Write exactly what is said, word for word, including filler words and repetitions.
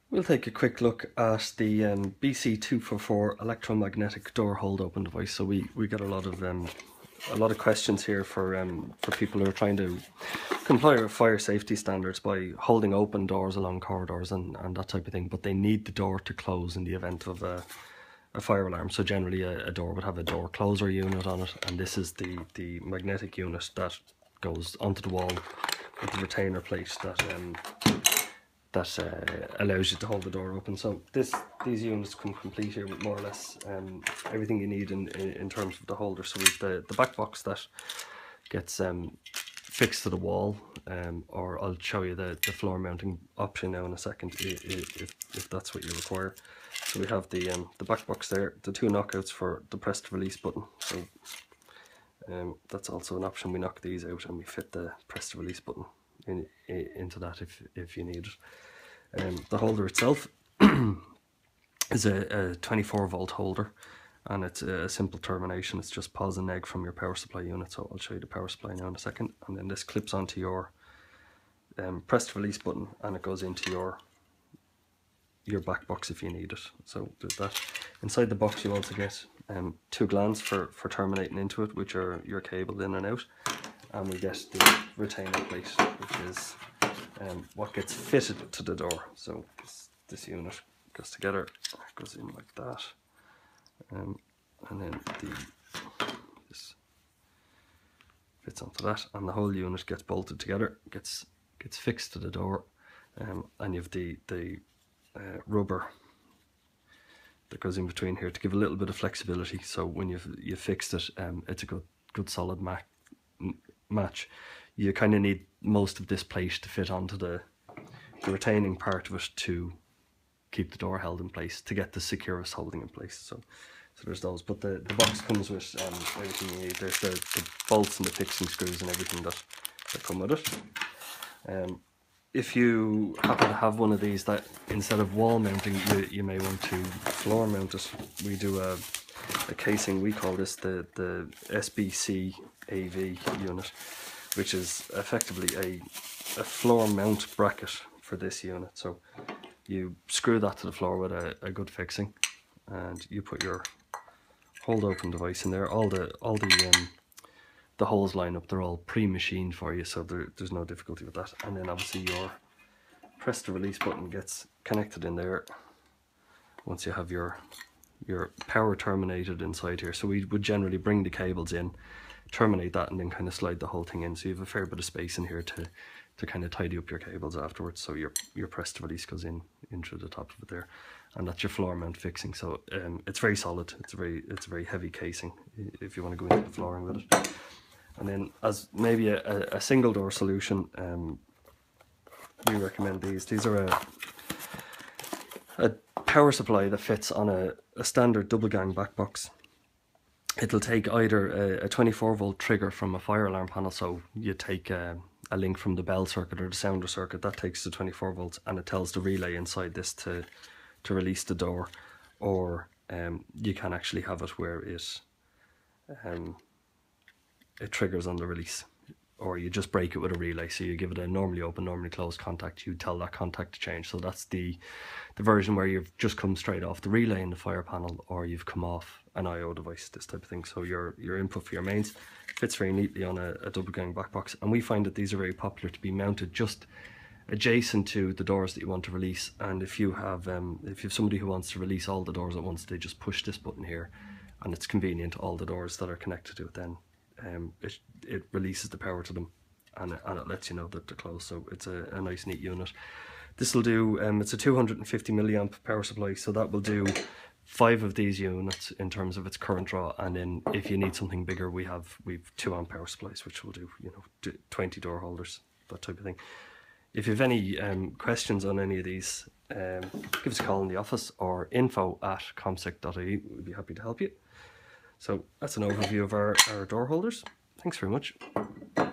We'll take a quick look at the um, B C two forty-four electromagnetic door hold open device. So we, we get a lot of um, a lot of questions here for um, for people who are trying to comply with fire safety standards by holding open doors along corridors and, and that type of thing, but they need the door to close in the event of a, a fire alarm. So generally a, a door would have a door closer unit on it, and this is the, the magnetic unit that goes onto the wall with the retainer plate that um, that uh, allows you to hold the door open. So this these units come complete here with more or less um, everything you need in, in, in terms of the holder. So we've the, the back box that gets um, fixed to the wall, um, or I'll show you the, the floor mounting option now in a second if, if that's what you require. So we have the um, the back box there, the two knockouts for the press to release button. So um, that's also an option. We knock these out and we fit the press to release button in, in, into that if, if you need it. Um, the holder itself is a, a twenty-four volt holder, and it's a simple termination. It's just pos and neg from your power supply unit. So I'll show you the power supply now in a second. And then this clips onto your um, press to release button, and it goes into your your back box if you need it. So there's that. Inside the box you also get um, two glands for, for terminating into it, which are your cable in and out. And we get the retainer plate, which is um, what gets fitted to the door. So this, this unit goes together, goes in like that. Um, and then the this fits onto that, and the whole unit gets bolted together, gets gets fixed to the door, um, and you have the the uh, rubber that goes in between here to give a little bit of flexibility. So when you've you fixed it, um, it's a good good solid ma match. You kind of need most of this plate to fit onto the the retaining part of it to keep the door held in place, to get the securest holding in place. So, so there's those. But the, the box comes with um, everything you need. There's the, the bolts and the fixing screws and everything that, that come with it. Um, if you happen to have one of these that instead of wall mounting, you, you may want to floor mount it. We do a, a casing, we call this the, the S B C A V unit, which is effectively a, a floor mount bracket for this unit. So you screw that to the floor with a, a good fixing, and you put your hold open device in there. All the all the um, the holes line up. They're all pre-machined for you, so there, there's no difficulty with that. And then obviously your press to release button gets connected in there once you have your your power terminated inside here. So we would generally bring the cables in, terminate that, and then kind of slide the whole thing in. So you have a fair bit of space in here to to kind of tidy up your cables afterwards. So your your press to release goes in into the top of it there, and that's your floor mount fixing. So um, it's very solid. It's a very it's a very heavy casing if you want to go into the flooring with it. And then as maybe a, a, a single door solution, um, we recommend these. These are a a power supply that fits on a, a standard double gang back box. It'll take either a, a twenty-four volt trigger from a fire alarm panel, so you take a, a link from the bell circuit or the sounder circuit, that takes the twenty-four volts, and it tells the relay inside this to to release the door. Or um, you can actually have it where it um, it triggers on the release, or you just break it with a relay. So you give it a normally open, normally closed contact, you tell that contact to change. So that's the the version where you've just come straight off the relay in the fire panel, or you've come off an I O device, this type of thing. So your your input for your mains fits very neatly on a, a double gang back box, and we find that these are very popular to be mounted just adjacent to the doors that you want to release. And if you have um, if you have somebody who wants to release all the doors at once, they just push this button here, and it's convenient. All the doors that are connected to it then um, it, it releases the power to them, and it, and it lets you know that they're closed. So it's a, a nice neat unit. This will do, um, it's a two hundred fifty milliamp power supply, so that will do five of these units in terms of its current draw. And then if you need something bigger, we have we've two amp power supplies, which will do, you know, twenty door holders, that type of thing. If you have any um, questions on any of these, um, give us a call in the office, or info at comsec dot I E. We'd be happy to help you. So that's an overview of our, our door holders. Thanks very much.